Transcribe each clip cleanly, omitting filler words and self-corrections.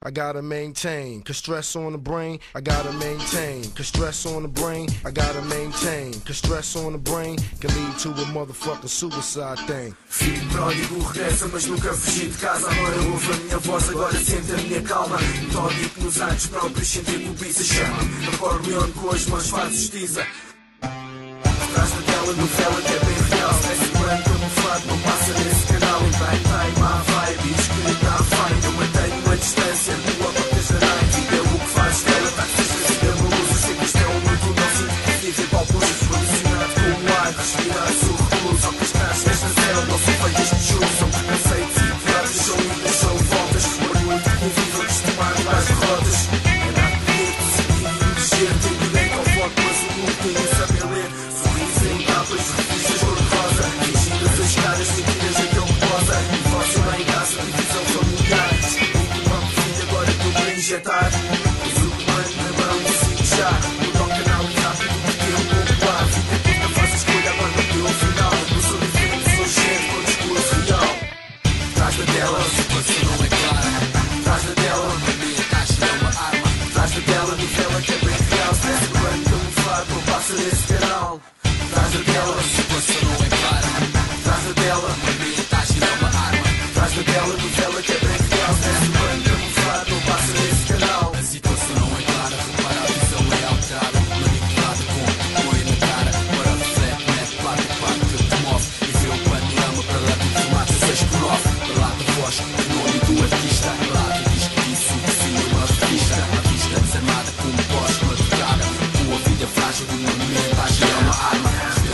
I gotta maintain. Cause stress on the brain, I gotta maintain. Cause stress on the brain, I gotta maintain. Cause stress on the brain can lead to a motherfucking suicide thing. Filho pródigo regressa, mas nunca fugi de casa. Agora ouve a minha voz, agora sente a minha calma. Metódico nos atos próprios, sente a cobiça chama. Acordo leão com as mãos faz justiça. Trás da tela, novela que é bem real. Stress branco, camuflado, não passa nesse canal. Em prime time, má vibe, diz que está fine. Eu mantenho uma distância, tua própria jardim. É o que faz tela, tá que seja vida luz. Eu sei que isto é um mundo, não sinto que vive palpos. Condicionado com o ar, respirar, sou recluso. Só que as caras desta zero não são feitas de chuva. São preconceitos e piadas, são idas, são voltas. Orgulho que convido a tomar mais derrotas. É nada de ler, seguir e mexer. Tenho direito ao voto, mas o mundo tem a saber ler. Em capas, revistas cor-de-rosa, fingidas as caras, mentiras aquele que posa. Divórcio lá em casa, divisão familiar. Descobrindo uma filha, agora estou para injetar. Mas o comando na mão, decido já. Muda o canal e rápido, porque eu vou voar. Fica curta, faz a escolha, agora o teu final. Eu sou diferente, sou gente com discurso real. Trás da tela, a situação não é clara. Trás da tela, a minha caixa é uma arma. Trás da tela, novela que é bem real. Stress urbano camuflado, não passa nesse canal. Trás da tela, a situação não é clara. Trás da tela, a minha taxa é uma arma. Trás da tela, novela que é bem real. Stress urbano camuflado, não passa nesse canal. A situação não é clara, repara a visão é alterada. Manipulada com apoio na cara. Agora reflete, mete placa, parte que te move. E vê o panorama para lá do formato 6x9. Para lá da voz, o nome do artista. Para lá do disco disso, que sim, uma revista. A vista desarmada com um poste, uma tocada. Tua vida frágil de uma mente, é uma arma.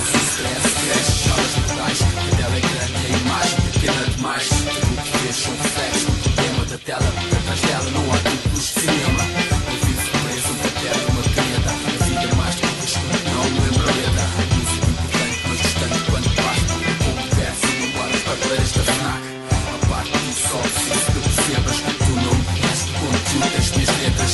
São reflexos do tema da tela. Atrás dela não há duplos de cinema. Eu vivo preso, um papel e uma caneta. A vida é mais do que isto, não me lembro a letra. Música importante, mas distante quando basta. Com o verso, não guardo as papeleiras da FNAC. A parte do sol, preciso que percebas. Tu não me conheces do conteúdo das minhas letras.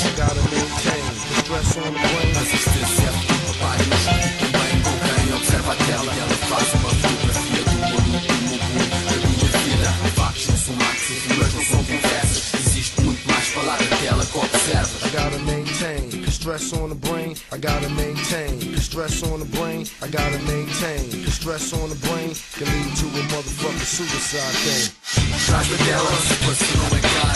Mas isto é certo, papai, mas também com quem observa a tela. E ela faz uma fotografia do mundo, do meu mundo, da minha vida. Factos não são max e rimas não são conversas. Existe muito mais para lá da tela que observas. I gotta maintain, cause stress on the brain, I gotta maintain. Cause stress on the brain, I gotta maintain. Cause stress on the brain can lead to a motherfucking suicide thing. Trás da tela, a situação não é clara.